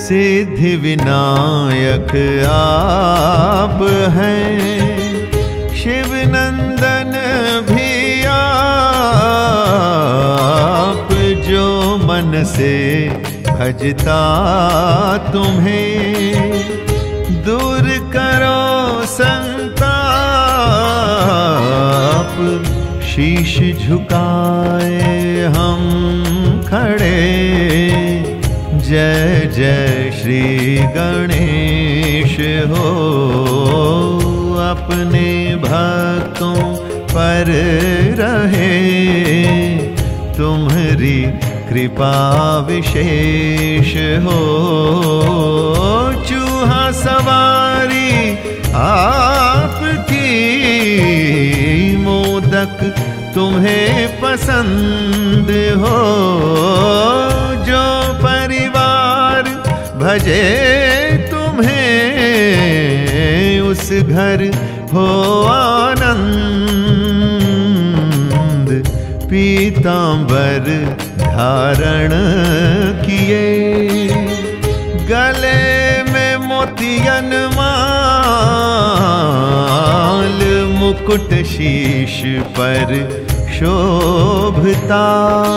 सिद्धि विनायक आप हैं, शिव नंदन भी आप, जो मन से भजता तुम्हें, दूर करो संताप। शीश झुकाए हम खड़े, जय जय श्री गणेश हो। अपने भक्तों पर रहे तुम्हारी कृपा विशेष हो। चूहा सवारी आपकी, मोदक तुम्हें पसंद हो। जो परिवार भजे तुम्हें, उस घर हो आनंद। पीतांबर धारण किए, गले में मोतियन माल, मुकुट शीश पर शोभता।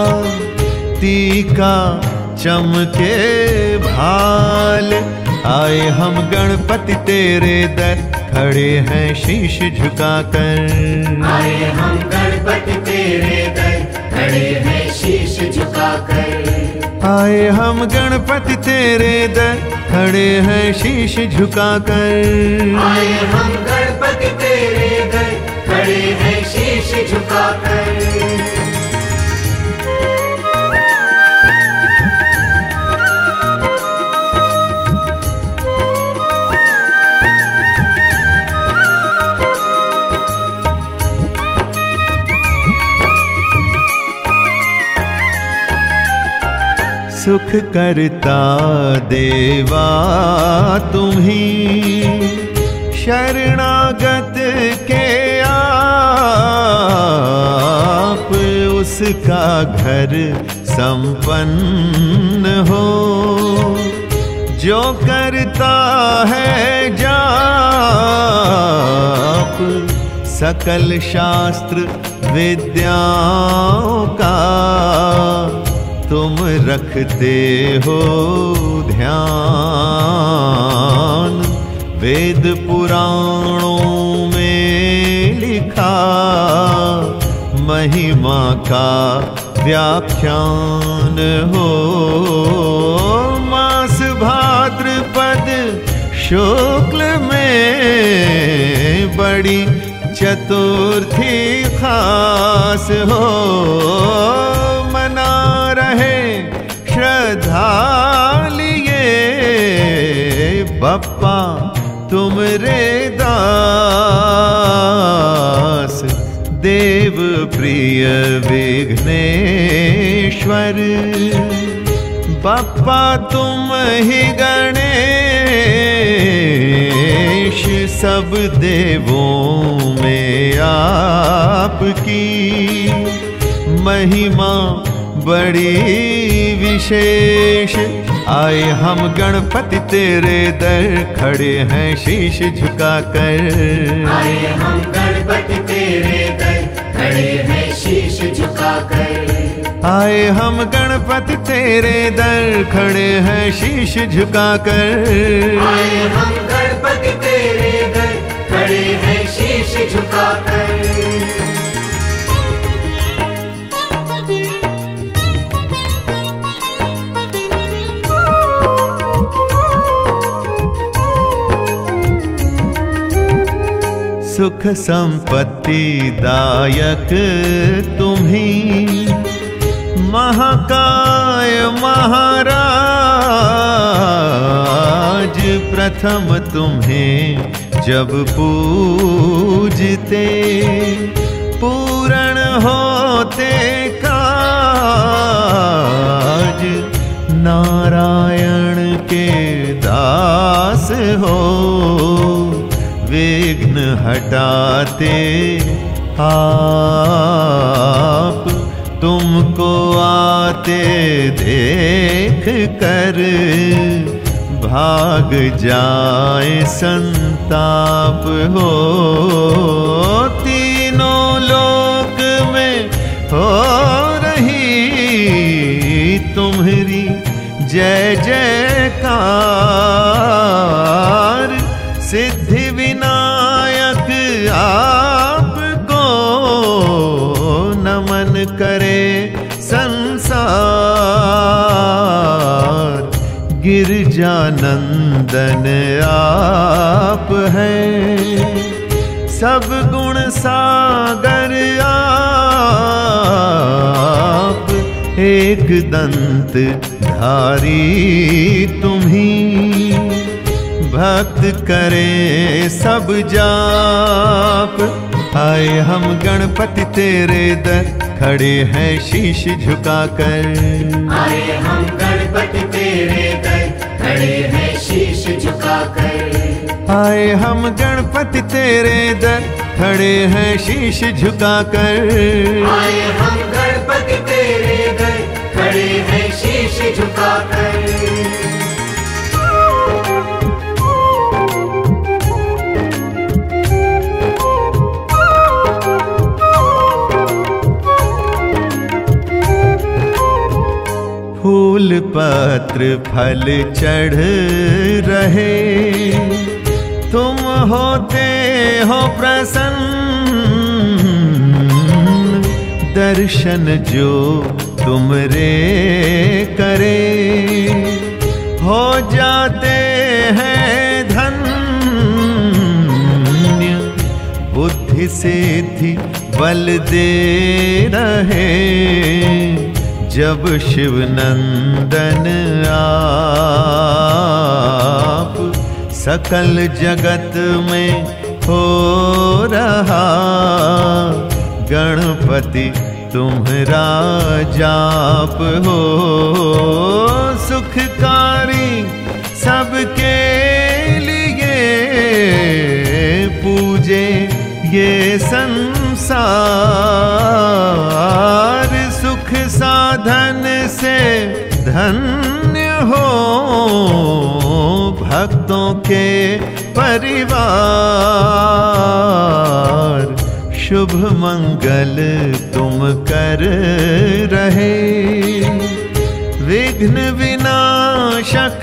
टीका चमके भाल, आए हम गणपति तेरे दर, खड़े हैं शीश झुकाकर। आए हम गणपति तेरे दर, खड़े हैं शीश झुकाकर। आए हम गणपति तेरे दर, खड़े हैं शीश झुकाकर। आए हम गणपति तेरे दर, खड़े हैं शीश झुकाकर। सुख करता देवा तुम्ही, शरणागत के आप। उसका घर संपन्न हो, जो करता है जाप। सकल शास्त्र विद्याओं का तुम रखते हो ध्यान। वेद पुराणों में लिखा, महिमा का व्याख्यान हो। मास भाद्रपद शुक्ल में, बड़ी चतुर्थी खास हो। मना रहे श्रद्धा लिए, बप्पा तुमरे दास। देव प्रिय विघ्नेश्वर, बप्पा तुम ही गणेश। सब देवों में आपकी महिमा बड़ी विशेष। आए हम गणपति तेरे दर, खड़े हैं शीश झुकाकर। आए हम गणपति तेरे दर, खड़े हैं शीश झुकाकर। आए हम गणपति तेरे दर, खड़े हैं शीश झुकाकर। आए हम गणपति तेरे दर, खड़े हैं शीश झुकाकर। सुख संपत्ति दायक तुम्ही, महाकाय महाराज। प्रथम तुम्हें जब पूजते, पूर्ण होते काज। नारायण के दास हो, विघ्न हटाते आप। तुमको आते देख कर भाग जाए संताप हो। तीनों लोक में हो रही तुम्हारी जय जयकार। सिद्धि विनायक आपको नमन करे संसार। गिरजानंदन आप हैं, सब गुण सागर आप। एक दंत धारी तुम्ही, भक्त करे सब जाप। आए हम गणपति तेरे दर, खड़े हैं शीश झुकाकर। आए हम गणपति तेरे दर, खड़े हैं शीश झुकाकर। आए हम गणपति तेरे दर, खड़े हैं शीश झुकाकर। आए हम गणपति तेरे दर, खड़े हैं शीश झुकाकर। फूल पत्र फल चढ़ रहे, तुम होते हो प्रसन्न। दर्शन जो तुमरे करे, हो जाते हैं धन्य। बुद्धि सिद्धि बल दे रहे, जब शिव नंदन आप। सकल जगत में हो रहा गणपति तुम्हारा जाप हो। सुखकारी सबके लिए पूजे ये संसार। सुख साधन से धन्य हो भक्तों के परिवार। शुभ मंगल तुम कर रहे, विघ्न विनाशक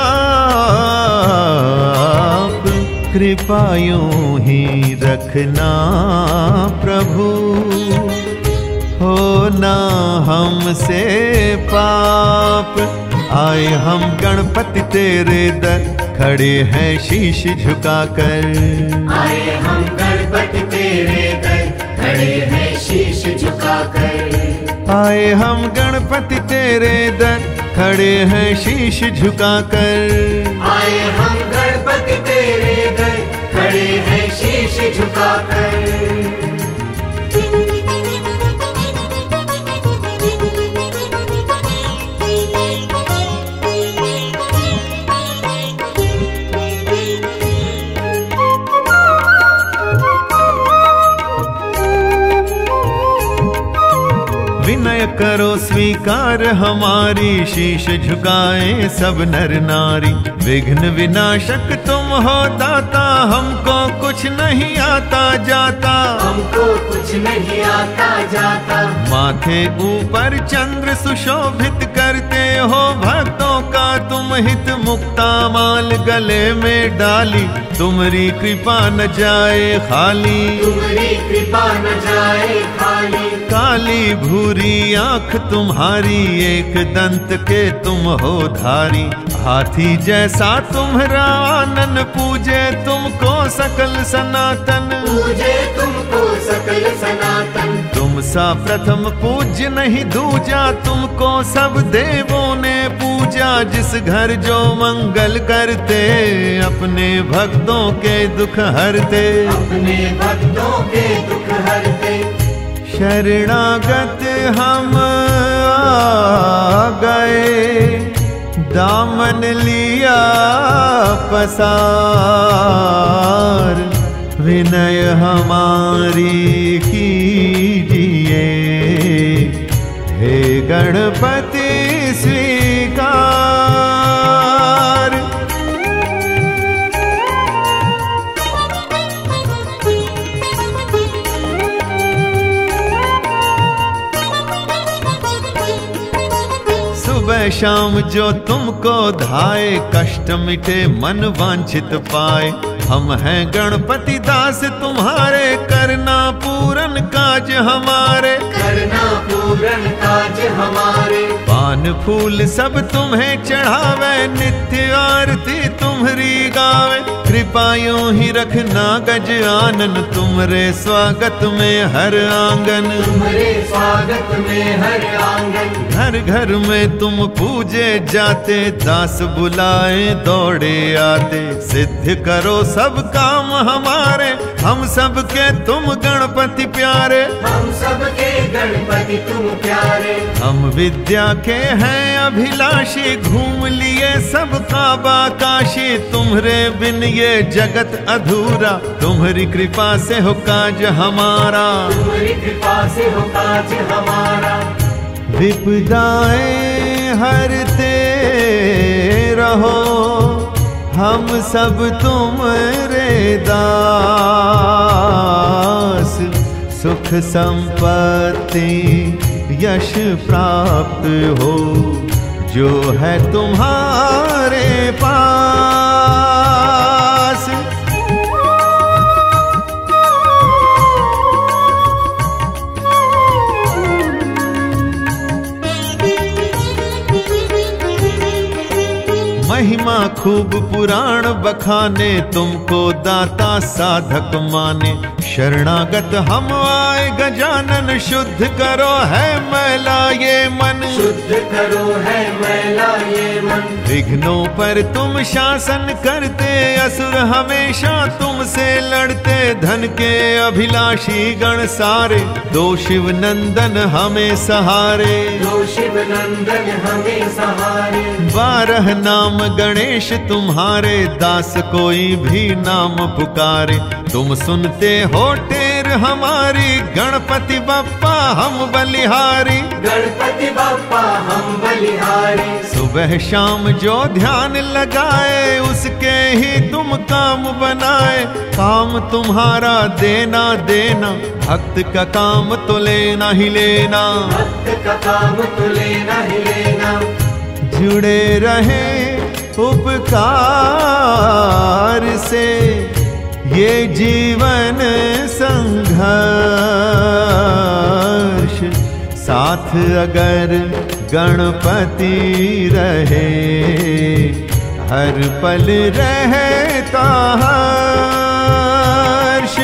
आप। कृपा यूं ही रखना प्रभु, हो ना हमसे पाप। आए हम गणपति तेरे दर, खड़े हैं शीश झुकाकर। आए हम गणपति तेरे दर, खड़े हैं शीश झुकाकर। आए हम गणपति तेरे दर, खड़े हैं शीश झुकाकर। आए हम गणपति तेरे दर, खड़े हैं शीश झुकाकर। विनय करो स्वीकार हमारी, शीश झुकाए सब नर नारी। विघ्न विनाशक तुम हो दाता, हमको कुछ नहीं आता जाता। हमको कुछ नहीं आता जाता। माथे ऊपर चंद्र सुशोभित करते हो भक्तों का तुम हित। मुक्ता माल गले में डाली, तुम्हारी कृपा न जाए खाली। तुम्हारी कृपा न जाए खाली। काली भूरी आँख तुम्हारी, एक दंत के तुम हो धारी। हाथी जैसा तुम्हारा आनन, पूजे तुमको सकल सनातन। पूजे तुमको सकल सनातन। तुम सा प्रथम पूज्य नहीं दूजा, तुमको सब देवों ने पूजा। जिस घर जो मंगल करते, अपने भक्तों के दुख हरते। अपने भक्तों के दुख हरते। शरणागत हम आ गए, दामन लिया पसार। विनय हमारी कीजिए, हे गणपति स्वीकार। सुबह शाम जो तुमको धाए, कष्ट मिटे मन वांछित पाए। हम हैं गणपति दास तुम्हारे, करना पूरन काज हमारे, करना पूरन काज हमारे। पान फूल सब तुम्हें चढ़ावे, नित्य आरती तुम्हारी गावे। कृपा यूं ही रखना गज आनन, तुमरे स्वागत में हर आंगन, तुम्हारे स्वागत में हर आंगन। घर घर में तुम पूजे जाते, दास बुलाए दौड़े आते। सिद्ध करो सब काम हमारे, हम सबके तुम गणपति प्यारे, हम सबके गणपति तुम प्यारे। हम विद्या के हैं अभिलाषी, घूम लिए सब काबा काशी। तुम्हारे बिन ये जगत अधूरा, तुम्हारी कृपा से हो काज हमारा, तुम्हारी कृपा से हो काज हमारा। विपदाएं हरते रहो, हम सब तुम्हारे दास। सुख संपत्ति यश प्राप्त हो, जो है तुम्हारे पास। महिमा खूब पुराण बखाने, तुमको दाता साधक माने। शरणागत हम आए गजानन, शुद्ध करो है मैला ये मन, शुद्ध करो है मैला ये मन। विघ्नों पर तुम शासन करते, असुर हमेशा तुमसे लड़ते। धन के अभिलाषी गण सारे, दो शिव नंदन हमें सहारे, दो शिव नंदन हमें सहारे। 12 नाम गणेश तुम्हारे, दास कोई भी नाम पुकारे। तुम सुनते हो टेर हमारी, गणपति बप्पा हम बलिहारी, गणपति बप्पा हम बलिहारी। सुबह शाम जो ध्यान लगाए, उसके ही तुम काम बनाए। काम तुम्हारा देना देना, भक्त का काम तो लेना ही लेना, भक्त का काम तो लेना ही लेना। जुड़े रहे उपकार से, ये जीवन संघर्ष। साथ अगर गणपति रहे, हर पल रहता हर्ष।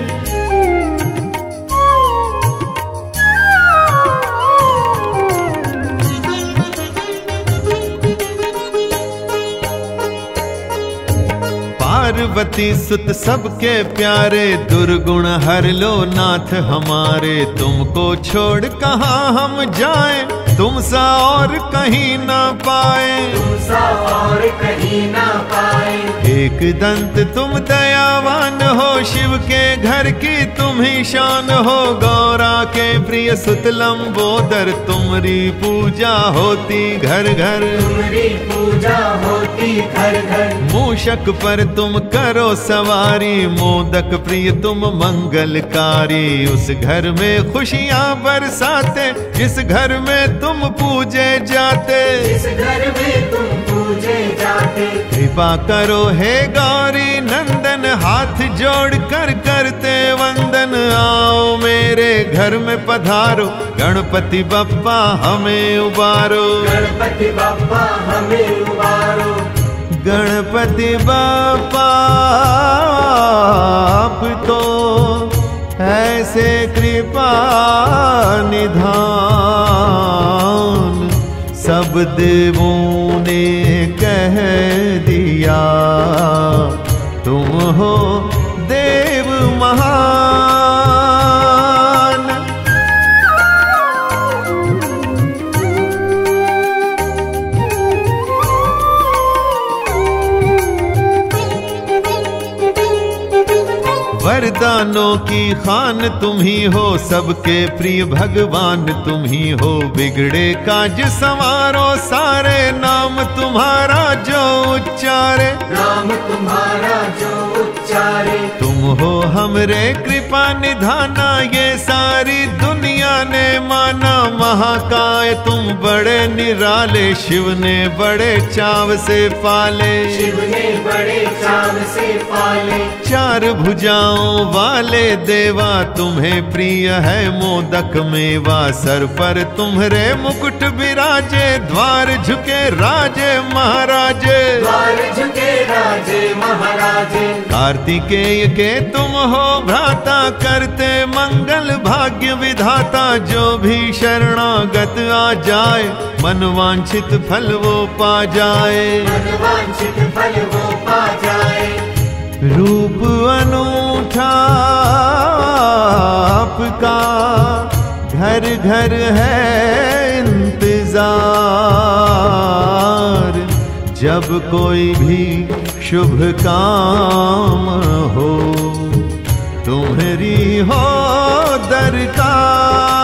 पार्वती सुत सबके प्यारे, दुर्गुण हर लो नाथ हमारे। तुमको छोड़ कहाँ हम जाएं, तुम सा और कहीं ना पाए, तुम सा और कहीं ना पाए। एक दंत तुम दयावान हो, शिव के घर की तुम ही शान हो। गौरा के प्रिय सुत लंबोदर, तुम्हारी पूजा होती घर घर, तुम्हारी पूजा होती घर घर। मूषक पर तुम करो सवारी, मोदक प्रिय तुम मंगलकारी। उस घर में खुशियाँ बरसाते, जिस घर में तुम पूजे जाते, इस घर में तुम पूजे जाते। कृपा करो हे गौरी नंदन, हाथ जोड़ कर करते वंदन। आओ मेरे घर में पधारो, गणपति बप्पा हमें उबारो, गणपति बप्पा हमें उबारो। गणपति बप्पा आप तो ऐसे कृपा निधान, सब देवों ने कह दिया, तुम हो देव महान। वरदानों की खान तुम ही हो, सबके प्रिय भगवान तुम ही हो। बिगड़े काज संवारो सारे, नाम तुम्हारा जो उच्चारे, नाम तुम्हारा जो उच्चारे। तुम हो हमरे कृपा निधाना, ये सारी दुनिया ने माना। महाकाय तुम बड़े निराले, शिव ने बड़े चाव से पाले। शिव ने बड़े चाव से पाले। चार भुजाओं वाले देवा तुम्हें प्रिय है मोदक मेवा। सर पर तुम्हारे मुकुट विराजे, द्वार झुके राजे महाराजे। द्वार झुके राजे महाराजे। कार्तिकेय के तुम हो भ्राता, करते मंगल भाग्य विधाता। जो भी शरणागत आ जाए, मनवांछित फल वो पा जाए। मनवांछित फल वो पा जाए। रूप अनूठा आपका, घर घर है इंतजार। जब कोई भी शुभ काम हो, तुम्हारी हो दरकार।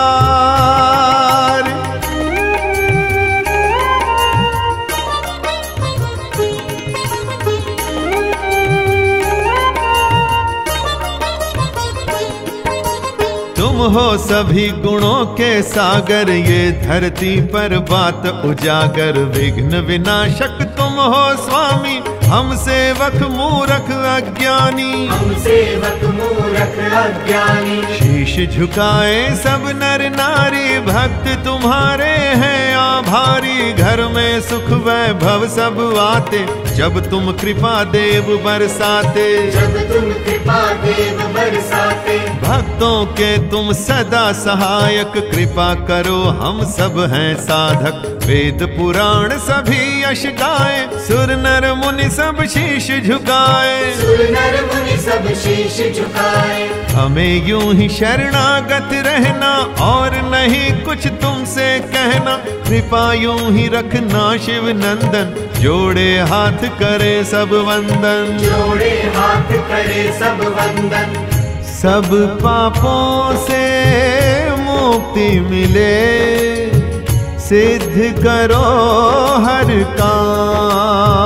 तुम हो सभी गुणों के सागर, ये धरती पर बात उजागर। विघ्न विनाशक तुम हो स्वामी, हम सेवक मूरख अज्ञानी। हम सेवक मूरख अज्ञानी। शीश झुकाए सब नर नारी, भक्त तुम्हारे हैं आभारी। घर में सुख वैभव सब आते, जब तुम कृपा देव बरसाते। जब तुम कृपा देव बरसाते। भक्तों के तुम सदा सहायक, कृपा करो हम सब हैं साधक। वेद पुराण सभी यश गाए, सुर नर मुनि सब शीश झुकाए। सुर नर मुनि सब शीश झुकाए। हमें यूं ही शरणागत रहना, और नहीं कुछ तुमसे कहना। कृपा यूं ही रखना शिव नंदन, जोड़े हाथ करे सब वंदन। जोड़े हाथ करे सब वंदन। सब पापों से मुक्ति मिले, सिद्ध करो हर काम।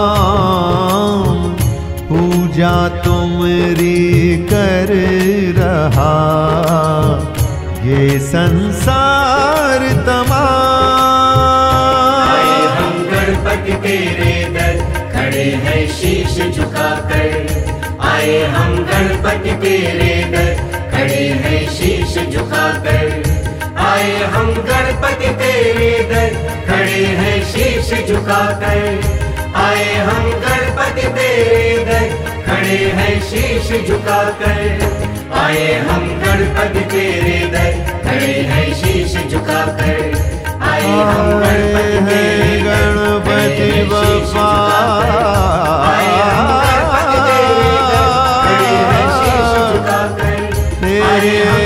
पूजा तुमरी कर रहा ये संसार तमाम। आए हम गणपति तेरे दर, खड़े हैं शीश झुकाकर। आए हम गणपति तेरे दर, खड़े हैं शीश झुकाकर। आए हम गणपति तेरे दर, खड़े हैं शीश झुकाकर। आए हम गणपति तेरे दर, खड़े हैं शीश झुकाकर। आए हम गणपति तेरे दर, खड़े हैं शीश झुकाकर। आए हम गणपति तेरे दर, गणपति बप्पा। आए हम गणपति तेरे दर, खड़े हैं शीश झुकाकर। आए हम